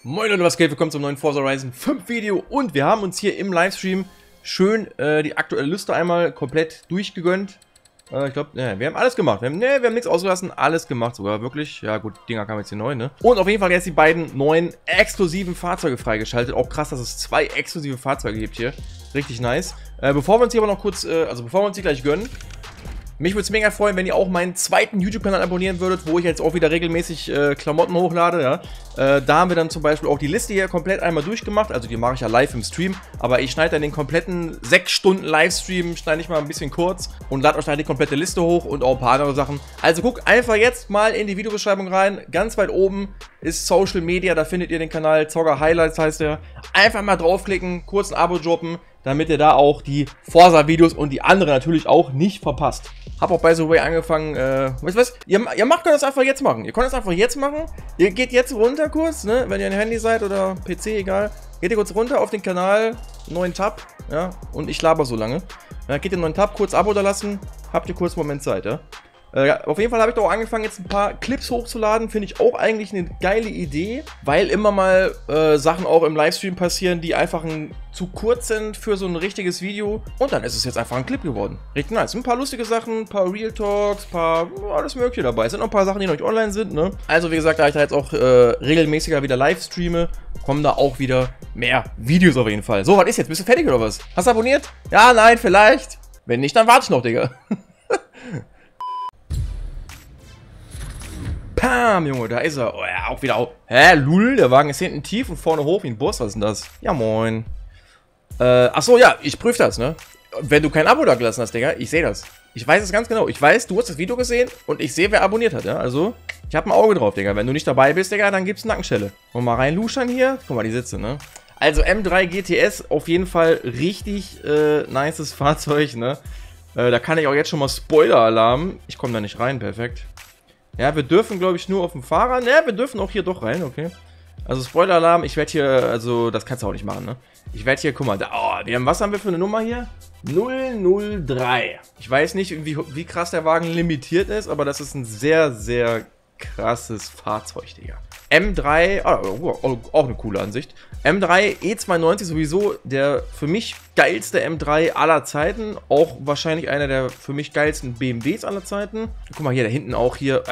Moin Leute, was geht? Willkommen zum neuen Forza Horizon 5 Video und wir haben uns hier im Livestream schön die aktuelle Liste einmal komplett durchgegönnt. Ich glaube, wir haben alles gemacht. Wir haben nichts ausgelassen, alles gemacht sogar, wirklich. Ja gut, Dinger kamen jetzt hier neu, ne? Und auf jeden Fall jetzt die beiden neuen exklusiven Fahrzeuge freigeschaltet. Auch krass, dass es zwei exklusive Fahrzeuge gibt hier. Richtig nice. Bevor wir uns hier aber noch kurz, bevor wir uns die gleich gönnen, mich würde es mega freuen, wenn ihr auch meinen zweiten YouTube-Kanal abonnieren würdet, wo ich jetzt auch wieder regelmäßig Klamotten hochlade, ja. Da haben wir dann zum Beispiel auch die Liste hier komplett einmal durchgemacht, also die mache ich ja live im Stream, aber ich schneide dann den kompletten 6 Stunden Livestream, schneide ich mal ein bisschen kurz und lade euch dann die komplette Liste hoch und auch ein paar andere Sachen. Also guckt einfach jetzt mal in die Videobeschreibung rein, ganz weit oben ist Social Media, da findet ihr den Kanal, Zogger Highlights heißt der. Einfach mal draufklicken, kurz ein Abo droppen, damit ihr da auch die Forza-Videos und die anderen natürlich auch nicht verpasst. Hab auch by the way angefangen, weißt du was? Ihr könnt das einfach jetzt machen. Ihr könnt das einfach jetzt machen. Ihr geht jetzt runter kurz, ne? Wenn ihr ein Handy seid oder PC, egal. Geht ihr kurz runter auf den Kanal, neuen Tab, ja? Und ich laber so lange. Geht ihr einen neuen Tab, kurz Abo da lassen. Habt ihr kurz einen Moment Zeit, ja? Auf jeden Fall habe ich doch angefangen, jetzt ein paar Clips hochzuladen. Finde ich auch eigentlich eine geile Idee, weil immer mal Sachen auch im Livestream passieren, die einfach zu kurz sind für so ein richtiges Video. Und dann ist es jetzt einfach ein Clip geworden. Richtig nice. Ein paar lustige Sachen, ein paar Real Talks, ein paar alles mögliche dabei. Es sind noch ein paar Sachen, die noch nicht online sind, ne? Also wie gesagt, da ich da jetzt auch regelmäßiger wieder live streame, kommen da auch wieder mehr Videos auf jeden Fall. So, was ist jetzt? Bist du fertig oder was? Hast du abonniert? Ja, nein, vielleicht. Wenn nicht, dann warte ich noch, Digga. Pam, Junge, da ist er. Oh ja, auch wieder auf. Hä, lul, der Wagen ist hinten tief und vorne hoch wie ein Boss. Was ist denn das? Ja, moin. Achso, ja, ich prüfe das, ne? Wenn du kein Abo da gelassen hast, Digga, ich sehe das. Ich weiß es ganz genau. Ich weiß, du hast das Video gesehen und ich sehe, wer abonniert hat, ja? Also, ich habe ein Auge drauf, Digga. Wenn du nicht dabei bist, Digga, dann gibt's Nackenschelle. Und mal rein luschern hier. Guck mal, die Sitze, ne? Also, M3 GTS, auf jeden Fall richtig nices Fahrzeug, ne? Da kann ich auch jetzt schon mal Spoiler-Alarm. Ich komme da nicht rein, perfekt. Ja, wir dürfen, glaube ich, nur auf dem Fahrer. Ne, wir dürfen auch hier doch rein, okay. Also Spoiler-Alarm, ich werde hier, also das kannst du auch nicht machen, ne? Ich werde hier, guck mal, da, oh, was haben wir für eine Nummer hier? 003. Ich weiß nicht, wie krass der Wagen limitiert ist, aber das ist ein sehr, sehr krasses Fahrzeug, Digga. M3, auch eine coole Ansicht. M3 E92 sowieso der für mich geilste M3 aller Zeiten. Auch wahrscheinlich einer der für mich geilsten BMWs aller Zeiten. Guck mal hier, da hinten auch hier.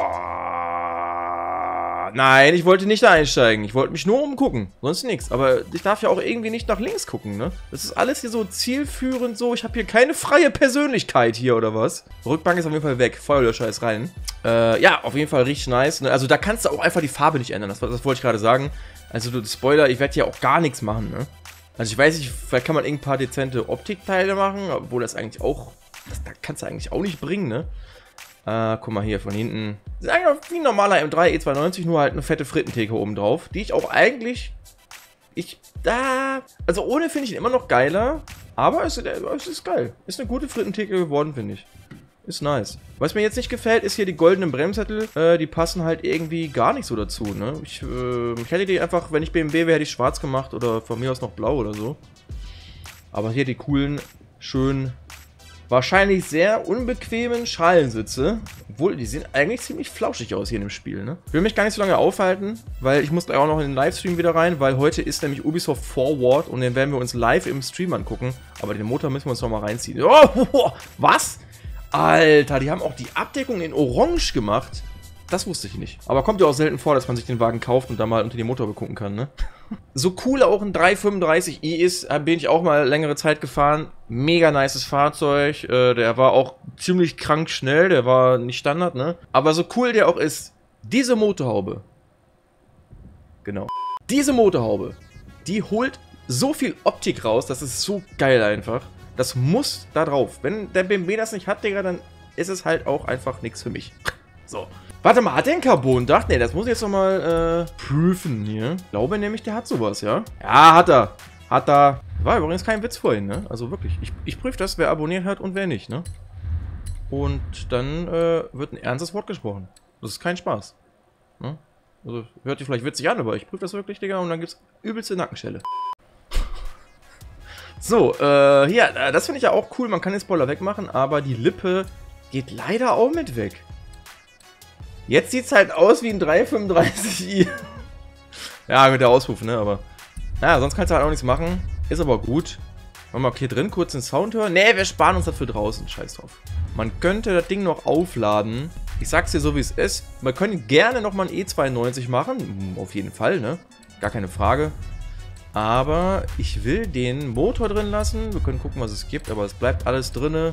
Nein, ich wollte nicht da einsteigen. Ich wollte mich nur umgucken. Sonst nichts. Aber ich darf ja auch irgendwie nicht nach links gucken, ne? Das ist alles hier so zielführend so. Ich habe hier keine freie Persönlichkeit hier, oder was? Rückbank ist auf jeden Fall weg. Feuerlöscher ist rein. Ja, auf jeden Fall richtig nice. Ne? Also da kannst du auch einfach die Farbe nicht ändern. Das wollte ich gerade sagen. Also du, Spoiler, ich werde hier auch gar nichts machen, ne? Also ich weiß nicht, vielleicht kann man ein paar dezente Optikteile machen, obwohl das eigentlich auch, da kannst du eigentlich auch nicht bringen, ne? Guck mal hier von hinten. Das ist eigentlich wie ein normaler M3 E92, nur halt eine fette Frittentheke oben drauf, die ich auch eigentlich, also ohne finde ich ihn immer noch geiler, aber es ist geil. Ist eine gute Frittentheke geworden, finde ich. Ist nice. Was mir jetzt nicht gefällt, ist hier die goldenen Bremssättel. Die passen halt irgendwie gar nicht so dazu, ne? Ich hätte die einfach, wenn ich BMW wäre, hätte ich schwarz gemacht oder von mir aus noch blau oder so. Aber hier die coolen, schönen, wahrscheinlich sehr unbequemen Schalensitze. Obwohl, die sehen eigentlich ziemlich flauschig aus hier in dem Spiel, ne? Ich will mich gar nicht so lange aufhalten, weil ich muss gleich auch noch in den Livestream wieder rein, weil heute ist nämlich Ubisoft Forward und den werden wir uns live im Stream angucken. Aber den Motor müssen wir uns noch mal reinziehen. Oh, was? Alter, die haben auch die Abdeckung in Orange gemacht. Das wusste ich nicht. Aber kommt ja auch selten vor, dass man sich den Wagen kauft und da mal unter den Motor begucken kann, ne? So cool auch ein 335i ist, bin ich auch mal längere Zeit gefahren. Mega nices Fahrzeug. Der war auch ziemlich krank schnell. Der war nicht Standard, ne? Aber so cool der auch ist, diese Motorhaube. Genau. Diese Motorhaube, die holt so viel Optik raus. Das ist so geil einfach. Das muss da drauf. Wenn der BMW das nicht hat, Digga, dann ist es halt auch einfach nichts für mich. So. Warte mal, hat der ein Carbon-Dach? Ne, das muss ich jetzt nochmal prüfen hier. Ich glaube nämlich, der hat sowas, ja? Ja, hat er. Hat er. War übrigens kein Witz vorhin, ne? Also wirklich. Ich prüfe das, wer abonniert hat und wer nicht, ne? Und dann wird ein ernstes Wort gesprochen. Das ist kein Spaß. Ne? Also, hört sich vielleicht witzig an, aber ich prüfe das wirklich, Digga, und dann gibt's übelste Nackenschelle. So, hier, das finde ich ja auch cool, man kann den Spoiler wegmachen, aber die Lippe geht leider auch mit weg. Jetzt sieht es halt aus wie ein 335i. Ja, mit der Auspuff, ne, aber... Ja, sonst kannst du halt auch nichts machen. Ist aber gut. Wollen wir hier drin kurz den Sound hören? Ne, wir sparen uns das für draußen. Scheiß drauf. Man könnte das Ding noch aufladen. Ich sag's dir so, wie es ist. Man könnte gerne nochmal ein E92 machen. Auf jeden Fall, ne? Gar keine Frage. Aber ich will den Motor drin lassen. Wir können gucken, was es gibt, aber es bleibt alles drin.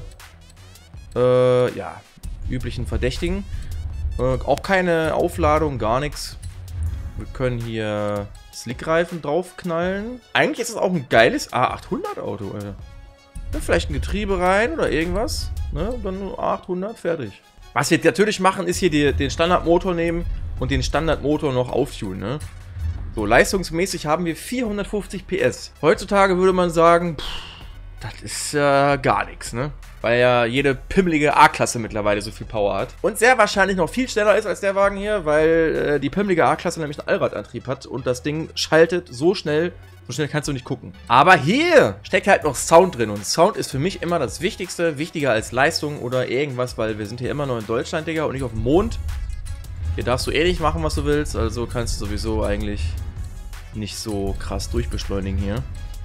Ja, üblichen Verdächtigen. Auch keine Aufladung, gar nichts. Wir können hier Slickreifen draufknallen. Eigentlich ist es auch ein geiles A800 Auto, Alter. Ja, vielleicht ein Getriebe rein oder irgendwas. Ne? Dann nur A800, fertig. Was wir natürlich machen, ist hier den Standardmotor nehmen und den Standardmotor noch auftunen, ne? So, leistungsmäßig haben wir 450 PS. Heutzutage würde man sagen, das ist gar nichts, ne? Weil ja jede pimmelige A-Klasse mittlerweile so viel Power hat. Und sehr wahrscheinlich noch viel schneller ist als der Wagen hier, weil die pimmelige A-Klasse nämlich einen Allradantrieb hat und das Ding schaltet so schnell kannst du nicht gucken. Aber hier steckt halt noch Sound drin und Sound ist für mich immer das Wichtigste, wichtiger als Leistung oder irgendwas, weil wir sind hier immer noch in Deutschland, Digga, und nicht auf dem Mond. Hier darfst du eh nicht machen, was du willst, also kannst du sowieso eigentlich nicht so krass durchbeschleunigen hier.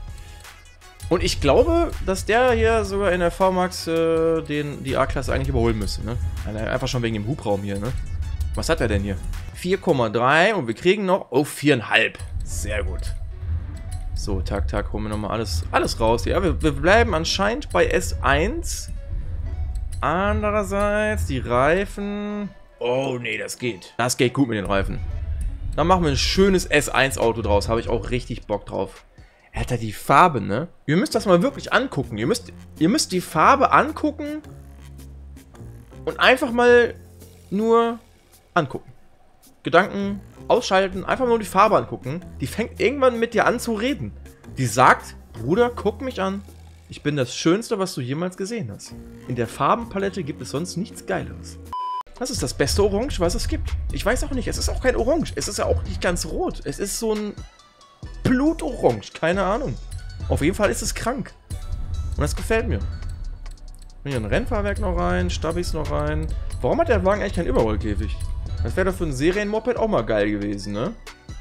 Und ich glaube, dass der hier sogar in der VMAX die A-Klasse eigentlich überholen müsste, ne? Einfach schon wegen dem Hubraum hier, ne? Was hat er denn hier? 4,3 und wir kriegen noch, oh, 4,5. Sehr gut. So, tak, holen wir nochmal alles raus. Ja, wir bleiben anscheinend bei S1. Andererseits, die Reifen... Oh, nee, das geht. Das geht gut mit den Reifen. Dann machen wir ein schönes S1-Auto draus. Habe ich auch richtig Bock drauf. Alter, die Farbe, ne? Ihr müsst das mal wirklich angucken. Ihr müsst die Farbe angucken und einfach mal nur angucken. Gedanken ausschalten, einfach nur die Farbe angucken. Die fängt irgendwann mit dir an zu reden. Die sagt, Bruder, guck mich an. Ich bin das Schönste, was du jemals gesehen hast. In der Farbenpalette gibt es sonst nichts Geileres. Das ist das beste Orange, was es gibt. Ich weiß auch nicht, es ist auch kein Orange. Es ist ja auch nicht ganz rot. Es ist so ein Blutorange, keine Ahnung. Auf jeden Fall ist es krank. Und das gefällt mir. Hier ein Rennfahrwerk noch rein, Stabis noch rein. Warum hat der Wagen eigentlich keinen Überrollkäfig? Das wäre doch für ein Serienmoped auch mal geil gewesen, ne?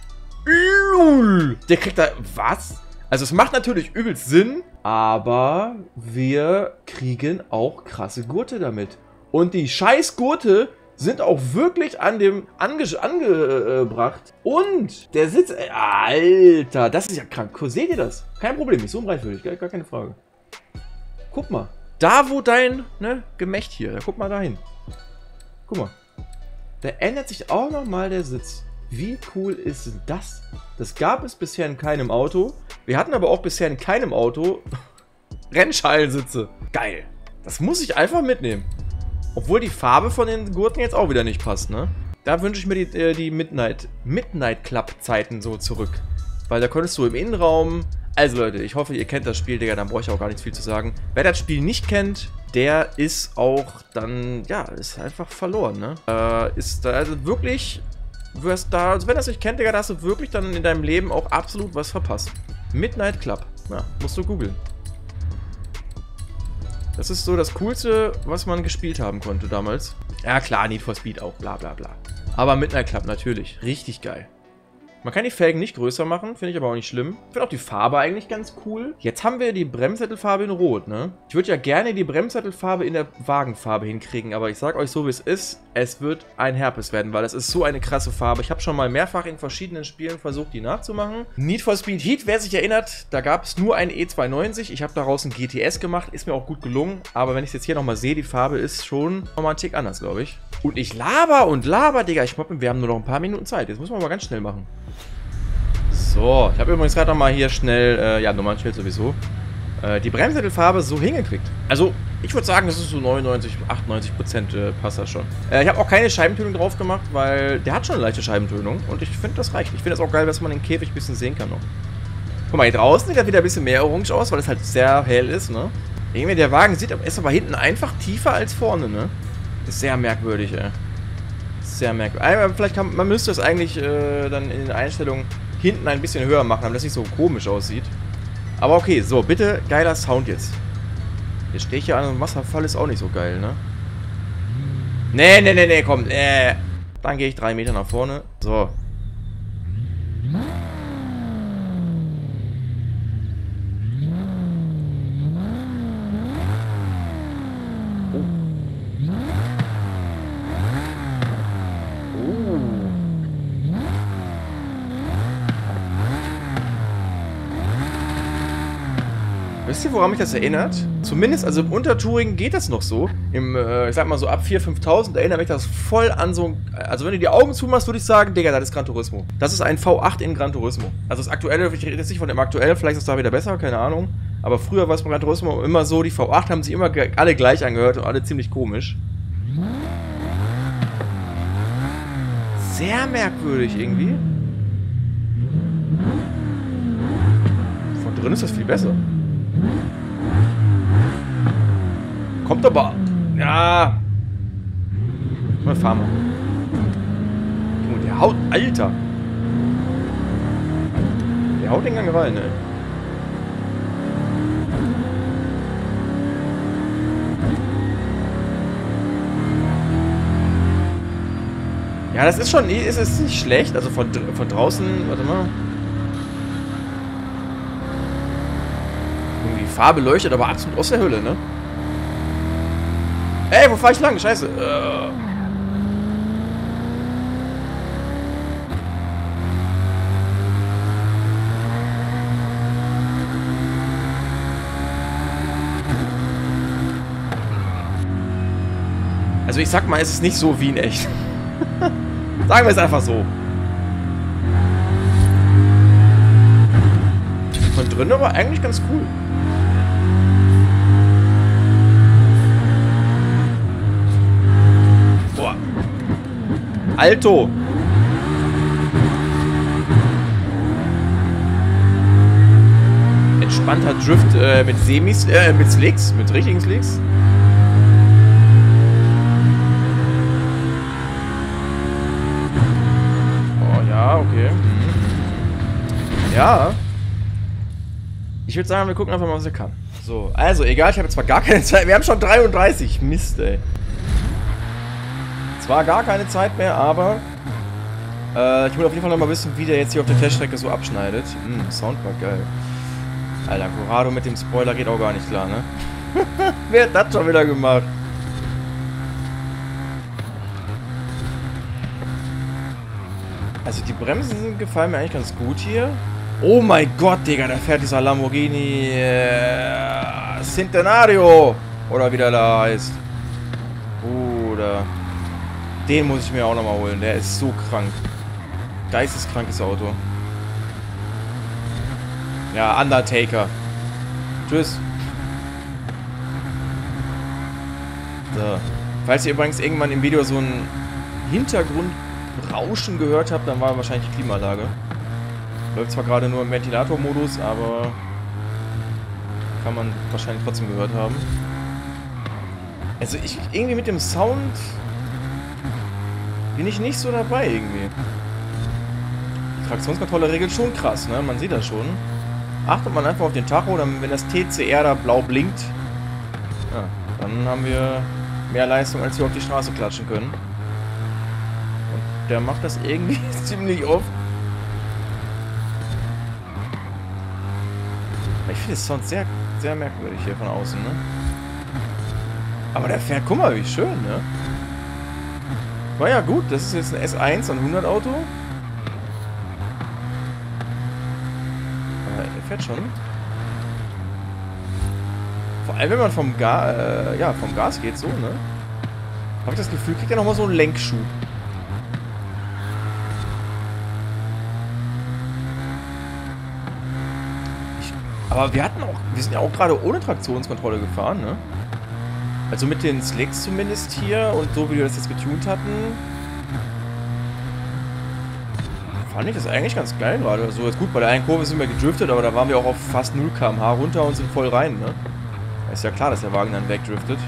Der kriegt da... Was? Also es macht natürlich übelst Sinn, aber wir kriegen auch krasse Gurte damit. Und die scheiß Gurte sind auch wirklich angebracht. Und der Sitz... Alter, das ist ja krank. Seht ihr das? Kein Problem, ich zoome rein für dich, gar keine Frage. Guck mal. Da, wo dein Gemächt hier, da guck mal dahin. Guck mal. Da ändert sich auch nochmal der Sitz. Wie cool ist denn das? Das gab es bisher in keinem Auto. Wir hatten aber auch bisher in keinem Auto Rennschallensitze. Geil. Das muss ich einfach mitnehmen. Obwohl die Farbe von den Gurten jetzt auch wieder nicht passt, ne? Da wünsche ich mir die Midnight Club Zeiten so zurück. Weil da konntest du im Innenraum... Also Leute, ich hoffe, ihr kennt das Spiel, Digga, dann brauche ich auch gar nicht viel zu sagen. Wer das Spiel nicht kennt, der ist auch dann, ja, ist einfach verloren, ne? Ist da also wirklich, also wenn das nicht kennt, Digga, da hast du wirklich dann in deinem Leben auch absolut was verpasst. Midnight Club, ja, musst du googeln. Das ist so das Coolste, was man gespielt haben konnte damals. Ja klar, Need for Speed auch, bla bla bla. Aber Midnight Club natürlich, richtig geil. Man kann die Felgen nicht größer machen, finde ich aber auch nicht schlimm. Ich finde auch die Farbe eigentlich ganz cool. Jetzt haben wir die Bremssättelfarbe in Rot, ne? Ich würde ja gerne die Bremssättelfarbe in der Wagenfarbe hinkriegen, aber ich sag euch so, wie es ist. Es wird ein Herpes werden, weil das ist so eine krasse Farbe. Ich habe schon mal mehrfach in verschiedenen Spielen versucht, die nachzumachen. Need for Speed Heat, wer sich erinnert, da gab es nur einen E92. Ich habe daraus ein GTS gemacht, ist mir auch gut gelungen. Aber wenn ich es jetzt hier nochmal sehe, die Farbe ist schon nochmal ein Tick anders, glaube ich. Und ich laber und laber, Digga. Ich glaube, wir haben nur noch ein paar Minuten Zeit. Jetzt müssen wir mal ganz schnell machen. So, ich habe übrigens gerade nochmal hier schnell, ja, Nummernschild sowieso, die Bremssättelfarbe so hingekriegt. Also, ich würde sagen, das ist so 99, 98% passt das schon. Ich habe auch keine Scheibentönung drauf gemacht, weil der hat schon eine leichte Scheibentönung und ich finde, das reicht. Ich finde es auch geil, dass man den Käfig ein bisschen sehen kann noch. Guck mal, hier draußen sieht er wieder ein bisschen mehr orange aus, weil es halt sehr hell ist, ne? Irgendwie der Wagen ist aber hinten einfach tiefer als vorne, ne? Ist sehr merkwürdig, ey. Sehr merkwürdig. Vielleicht man müsste es eigentlich dann in den Einstellungen hinten ein bisschen höher machen, damit das nicht so komisch aussieht. Aber okay, so, bitte geiler Sound jetzt. Jetzt stehe ich hier an einem Wasserfall, ist auch nicht so geil, ne? Nee, komm, Dann gehe ich 3 Meter nach vorne. So. wisst ihr, woran mich das erinnert? Zumindest, also im Untertouring geht das noch so. Ich sag mal so ab 4.000, 5.000 erinnert mich das voll an so... Also wenn du die Augen zumachst, würde ich sagen, Digga, das ist Gran Turismo. Das ist ein V8 in Gran Turismo. Also das aktuelle, ich rede jetzt nicht von dem aktuellen, vielleicht ist es da wieder besser, keine Ahnung. Aber früher war es bei Gran Turismo immer so, die V8 haben sich immer alle gleich angehört und alle ziemlich komisch. Sehr merkwürdig irgendwie. Von drin ist das viel besser. Kommt aber... Ja. Mal fahren wir. Junge, der haut... Alter. Der haut den Gang rein, ne? Ja, das ist schon... Es ist nicht schlecht. Also von draußen... Warte mal. Irgendwie die Farbe leuchtet aber absolut aus der Hölle, ne? Ey, wo fahr ich lang? Scheiße. Also ich sag mal, es ist nicht so wie in echt. Sagen wir es einfach so. Von drin aber eigentlich ganz cool. Boah. Alto. Entspannter Drift mit Semis, mit Slicks, mit richtigen Slicks. Okay. Ja. Ich würde sagen, wir gucken einfach mal, was er kann. So, also, egal, ich habe zwar gar keine Zeit. Wir haben schon 33. Mist, ey. Zwar gar keine Zeit mehr, aber ich will auf jeden Fall noch mal wissen, wie der jetzt hier auf der Teststrecke so abschneidet. Soundbar, geil. Alter, Corrado mit dem Spoiler geht auch gar nicht klar, ne? Wer hat das schon wieder gemacht? Also die Bremsen gefallen mir eigentlich ganz gut hier. Oh mein Gott, Digga, da fährt dieser Lamborghini Centenario. Oder wie der da heißt. Bruder. Den muss ich mir auch nochmal holen. Der ist so krank. Geisteskrankes Auto. Ja, Undertaker. Tschüss. So. Falls ihr übrigens irgendwann im Video so ein Hintergrundrauschen gehört habt, dann war wahrscheinlich die Klimaanlage. Läuft zwar gerade nur im Ventilatormodus, aber kann man wahrscheinlich trotzdem gehört haben. Also ich irgendwie mit dem Sound bin ich nicht so dabei irgendwie. Die Traktionskontrolle regelt schon krass, ne? Man sieht das schon. Achtet man einfach auf den Tacho, dann wenn das TCR da blau blinkt, ja, dann haben wir mehr Leistung, als wir auf die Straße klatschen können. Und der macht das irgendwie ziemlich oft. Ich finde das Sound sehr, sehr merkwürdig hier von außen, ne? Aber der fährt, guck mal, wie schön, ne? War ja gut, das ist jetzt ein S1 an 100 Auto. Aber er fährt schon. Vor allem, wenn man vom Gas geht, so, ne? Habe ich das Gefühl, kriegt er nochmal so einen Lenkschub. Aber wir sind ja auch gerade ohne Traktionskontrolle gefahren, ne? Also mit den Slicks zumindest hier und so wie wir das jetzt getuned hatten, fand ich das eigentlich ganz geil gerade. Also jetzt gut, bei der einen Kurve sind wir gedriftet, aber da waren wir auch auf fast 0 km/h runter und sind voll rein, ne? Ist ja klar, dass der Wagen dann wegdriftet.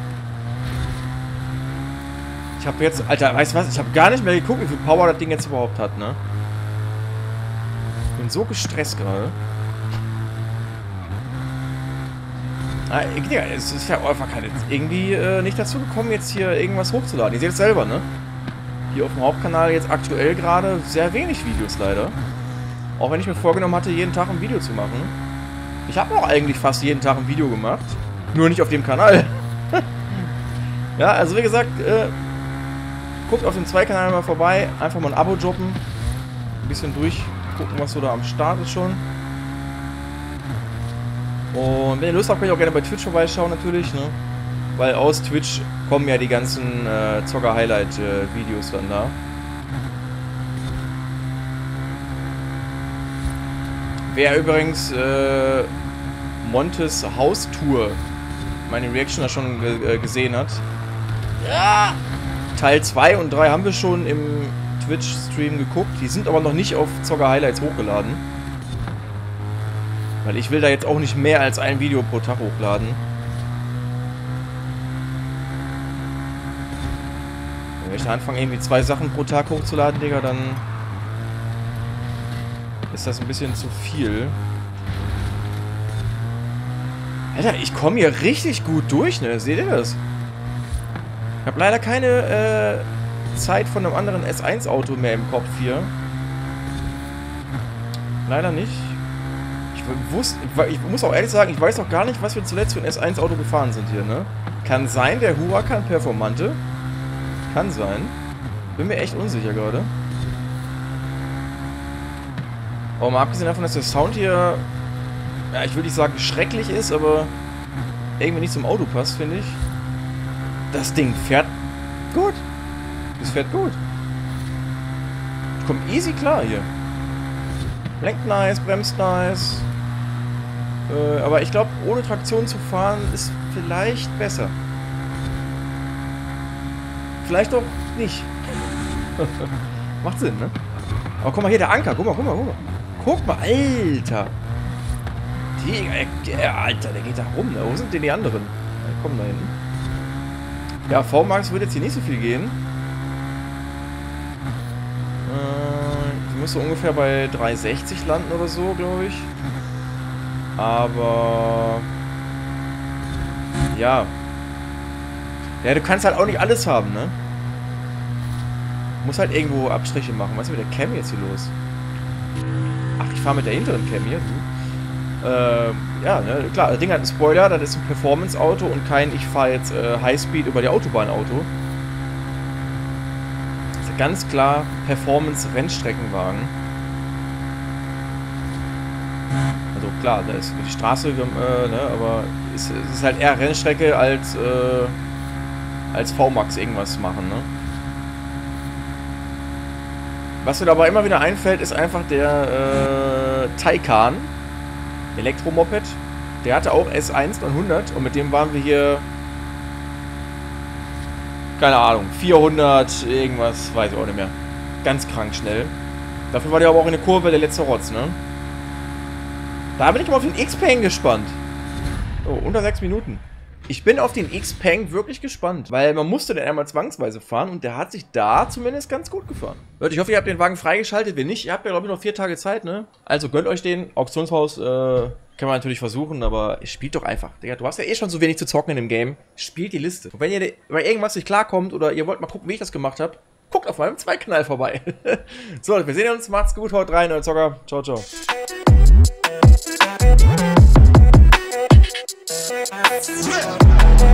Ich habe jetzt, Alter, weißt du was? Ich habe gar nicht mehr geguckt, wie viel Power das Ding jetzt überhaupt hat, ne? Ich bin so gestresst gerade. Ja, es ist ja einfach irgendwie nicht dazu gekommen, jetzt hier irgendwas hochzuladen. Ihr seht es selber, ne? Hier auf dem Hauptkanal jetzt aktuell gerade sehr wenig Videos leider. Auch wenn ich mir vorgenommen hatte, jeden Tag ein Video zu machen. Ich habe auch eigentlich fast jeden Tag ein Video gemacht. Nur nicht auf dem Kanal. Ja, also wie gesagt, guckt auf dem 2-Kanal mal vorbei. Einfach mal ein Abo droppen. Ein bisschen durchgucken, was so da am Start ist schon. Und wenn ihr Lust habt, könnt ihr auch gerne bei Twitch vorbeischauen natürlich, ne? Weil aus Twitch kommen ja die ganzen Zocker-Highlight-Videos dann da. Wer übrigens Montes Haustour, meine Reaction da schon gesehen hat. Ja! Teil 2 und 3 haben wir schon im Twitch-Stream geguckt. Die sind aber noch nicht auf Zocker-Highlights hochgeladen. Weil ich will da jetzt auch nicht mehr als ein Video pro Tag hochladen. Wenn ich da anfange, irgendwie 2 Sachen pro Tag hochzuladen, Digga, dann ist das ein bisschen zu viel. Alter, ich komme hier richtig gut durch, ne? Seht ihr das? Ich habe leider keine Zeit von einem anderen S1-Auto mehr im Kopf hier. Leider nicht. Ich muss auch ehrlich sagen, ich weiß auch gar nicht, was wir zuletzt für ein S1-Auto gefahren sind hier, ne? Kann sein, der Huracan Performante. Kann sein. Bin mir echt unsicher gerade. Aber mal abgesehen davon, dass der Sound hier, ja, ich will nicht sagen schrecklich ist, aber irgendwie nicht zum Auto passt, finde ich. Das Ding fährt gut. Das fährt gut. Ich komme easy klar hier. Lenkt nice, bremst nice. Aber ich glaube, ohne Traktion zu fahren ist vielleicht besser. Vielleicht auch nicht. Macht Sinn, ne? Aber guck mal hier, der Anker. Guck mal. Guck mal, Alter. Alter, der geht da rum. Ne? Wo sind denn die anderen? Ja, kommen da hinten. Ja, V-Max wird jetzt hier nicht so viel gehen. Ich muss so ungefähr bei 360 landen oder so, glaube ich. Aber... Ja. Ja, du kannst halt auch nicht alles haben, ne? Du musst halt irgendwo Abstriche machen. Was ist mit der Cam jetzt hier los? Ach, ich fahre mit der hinteren Cam hier. Ja, ne, klar, das Ding hat einen Spoiler, das ist ein Performance-Auto und kein, ich fahre jetzt Highspeed über die Autobahn-Auto. Das ist ganz klar Performance-Rennstreckenwagen. Also klar, da ist die Straße, ne, aber es ist halt eher Rennstrecke als V-Max irgendwas machen, ne? Was mir aber immer wieder einfällt, ist einfach der Taycan Elektromoped. Der hatte auch S1 900 und mit dem waren wir hier, keine Ahnung, 400 irgendwas, weiß ich auch nicht mehr. Ganz krank schnell. Dafür war der aber auch in der Kurve der letzte Rotz, ne? Da bin ich mal auf den X-Peng gespannt. Oh, unter 6 Minuten. Ich bin auf den X-Peng wirklich gespannt, weil man musste den einmal zwangsweise fahren und der hat sich da zumindest ganz gut gefahren. Leute, ich hoffe, ihr habt den Wagen freigeschaltet. Wenn nicht, ihr habt ja, glaube ich, noch 4 Tage Zeit, ne? Also gönnt euch den. Auktionshaus kann man natürlich versuchen, aber spielt doch einfach. Digga, du hast ja eh schon so wenig zu zocken in dem Game. Spielt die Liste. Und wenn ihr bei irgendwas nicht klarkommt oder ihr wollt mal gucken, wie ich das gemacht habe, guckt auf meinem zweiten Kanal vorbei. So, wir sehen uns. Macht's gut, haut rein, euer Zocker. Ciao, ciao. Yeah.